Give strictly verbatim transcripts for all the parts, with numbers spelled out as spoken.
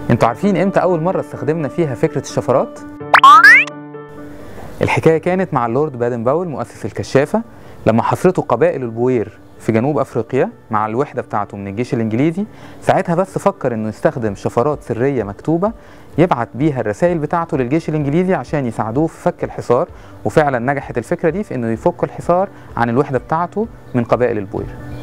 انتوا عارفين امتى اول مره استخدمنا فيها فكره الشفرات؟ الحكايه كانت مع اللورد بادن باول مؤسس الكشافه، لما حصرته قبائل البوير في جنوب افريقيا مع الوحده بتاعته من الجيش الانجليزي. ساعتها بس فكر انه يستخدم شفرات سريه مكتوبه يبعت بيها الرسائل بتاعته للجيش الانجليزي عشان يساعدوه في فك الحصار، وفعلا نجحت الفكره دي في انه يفك الحصار عن الوحده بتاعته من قبائل البوير.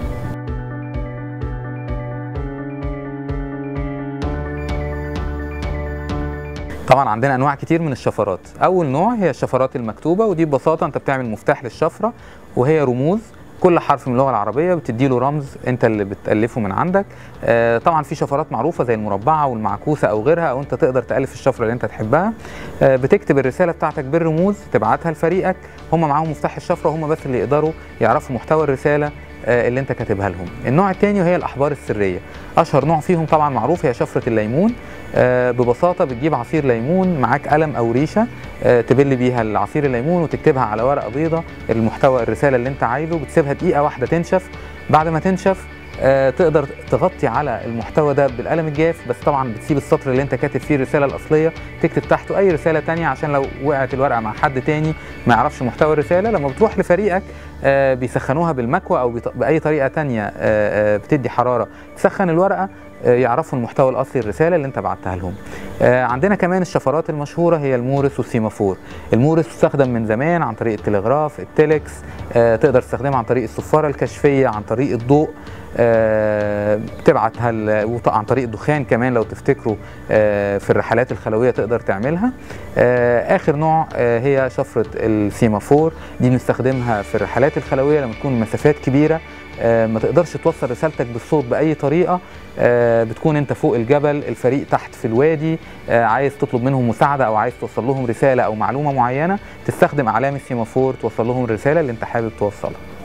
طبعا عندنا انواع كتير من الشفرات. اول نوع هي الشفرات المكتوبه، ودي ببساطه انت بتعمل مفتاح للشفره وهي رموز، كل حرف من اللغه العربيه بتدي له رمز انت اللي بتالفه من عندك. آه طبعا في شفرات معروفه زي المربعه والمعكوسه او غيرها، او انت تقدر تالف الشفره اللي انت تحبها. آه بتكتب الرساله بتاعتك بالرموز تبعتها لفريقك، هم معاهم مفتاح الشفره وهم بس اللي يقدروا يعرفوا محتوى الرساله اللي انت كاتبها لهم. النوع الثاني وهي الاحبار السريه، اشهر نوع فيهم طبعا معروف هي شفره الليمون. آه ببساطه بتجيب عصير ليمون، معاك قلم او ريشه آه تبل بيها العصير الليمون وتكتبها على ورقه بيضاء المحتوى الرساله اللي انت عايزه، بتسيبها دقيقه واحده تنشف. بعد ما تنشف آه تقدر تغطي على المحتوى ده بالقلم الجاف، بس طبعا بتسيب السطر اللي انت كاتب فيه الرساله الاصليه، تكتب تحته اي رساله ثانيه عشان لو وقعت الورقه مع حد تاني ما يعرفش محتوى الرساله. لما بتروح لفريقك آه بيسخنوها بالمكوى او باي طريقه ثانيه آه آه بتدي حراره تسخن الورقه، آه يعرفوا المحتوى الاصلي الرساله اللي انت بعتها لهم. آه عندنا كمان الشفرات المشهوره هي المورس والسيمافور. المورس استخدم من زمان عن طريق التلغراف، التلكس، آه تقدر تستخدمها عن طريق الصفاره الكشفيه، عن طريق الضوء، آه بتبعتها عن طريق الدخان كمان لو تفتكروا آه في الرحلات الخلويه تقدر تعملها. آه اخر نوع آه هي شفره السيمافور، دي بنستخدمها في الرحلات الخلويه لما تكون مسافات كبيره آه ما تقدرش توصل رسالتك بالصوت باي طريقه، آه بتكون انت فوق الجبل، الفريق تحت في الوادي، آه عايز تطلب منهم مساعده او عايز توصل لهم رساله او معلومه معينه، تستخدم اعلام السيمافور توصل لهم الرساله اللي انت حابب توصلها.